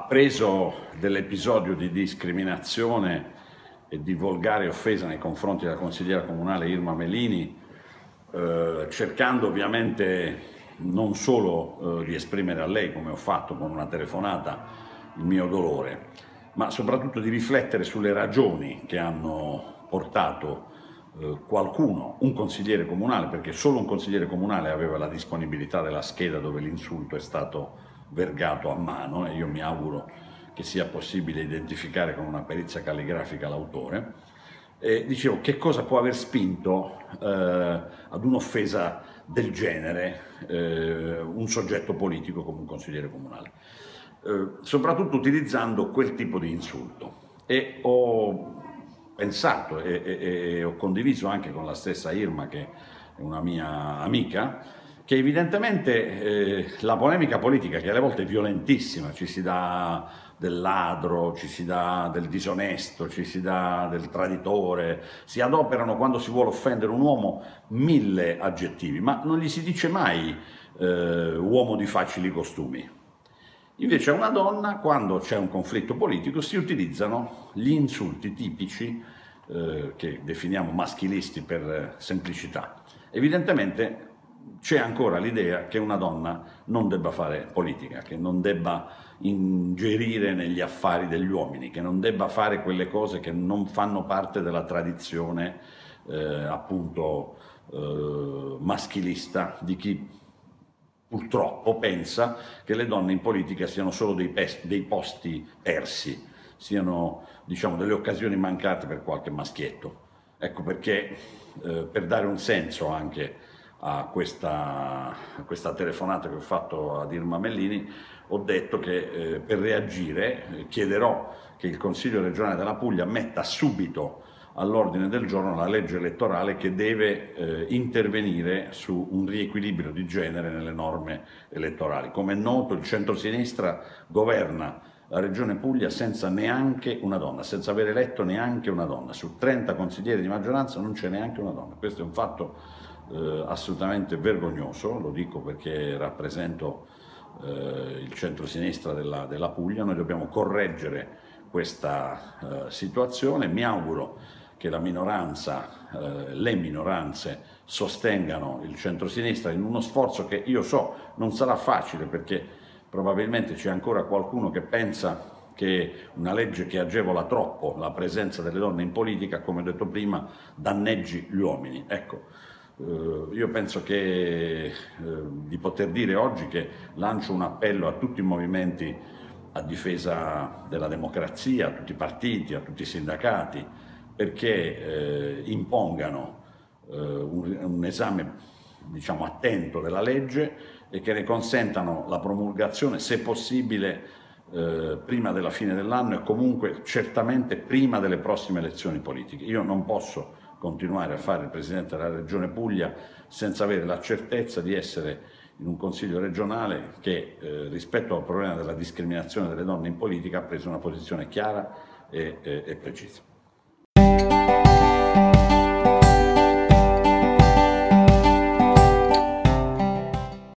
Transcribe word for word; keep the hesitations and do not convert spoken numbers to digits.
appreso dell'episodio di discriminazione e di volgare offesa nei confronti della consigliera comunale Irma Melini, eh, cercando ovviamente non solo eh, di esprimere a lei, come ho fatto con una telefonata, il mio dolore, ma soprattutto di riflettere sulle ragioni che hanno portato eh, qualcuno, un consigliere comunale, perché solo un consigliere comunale aveva la disponibilità della scheda dove l'insulto è stato vergato a mano, e io mi auguro che sia possibile identificare con una perizia calligrafica l'autore. E dicevo, che cosa può aver spinto eh, ad un'offesa del genere eh, un soggetto politico come un consigliere comunale? Eh, soprattutto utilizzando quel tipo di insulto. E ho pensato e, e, e ho condiviso anche con la stessa Irma, che è una mia amica, che evidentemente eh, la polemica politica, che alle volte è violentissima, ci si dà del ladro, ci si dà del disonesto, ci si dà del traditore, si adoperano quando si vuole offendere un uomo mille aggettivi, ma non gli si dice mai eh, uomo di facili costumi. Invece a una donna, quando c'è un conflitto politico, si utilizzano gli insulti tipici eh, che definiamo maschilisti per semplicità. Evidentemente c'è ancora l'idea che una donna non debba fare politica, che non debba ingerire negli affari degli uomini, che non debba fare quelle cose che non fanno parte della tradizione eh, appunto eh, maschilista di chi purtroppo pensa che le donne in politica siano solo dei, dei posti persi, siano, diciamo, delle occasioni mancate per qualche maschietto. Ecco perché eh, per dare un senso anche a questa, a questa telefonata che ho fatto ad Irma Melini, ho detto che eh, per reagire eh, chiederò che il Consiglio regionale della Puglia metta subito all'ordine del giorno la legge elettorale che deve eh, intervenire su un riequilibrio di genere nelle norme elettorali. Come è noto, il centrosinistra governa la Regione Puglia senza neanche una donna, senza aver eletto neanche una donna. Su trenta consiglieri di maggioranza non c'è neanche una donna. Questo è un fatto eh, assolutamente vergognoso, lo dico perché rappresento eh, il centrosinistra della, della Puglia. Noi dobbiamo correggere questa eh, situazione. Mi auguro che la minoranza, eh, le minoranze sostengano il centrosinistra in uno sforzo che io so non sarà facile, perché probabilmente c'è ancora qualcuno che pensa che una legge che agevola troppo la presenza delle donne in politica, come ho detto prima, danneggi gli uomini. Ecco, eh, io penso che, eh, di poter dire oggi che lancio un appello a tutti i movimenti a difesa della democrazia, a tutti i partiti, a tutti i sindacati, perché eh, impongano eh, un, un esame, diciamo, attento della legge e che ne consentano la promulgazione, se possibile, eh, prima della fine dell'anno e comunque certamente prima delle prossime elezioni politiche. Io non posso continuare a fare il Presidente della Regione Puglia senza avere la certezza di essere in un Consiglio regionale che eh, rispetto al problema della discriminazione delle donne in politica ha preso una posizione chiara e, e, e precisa.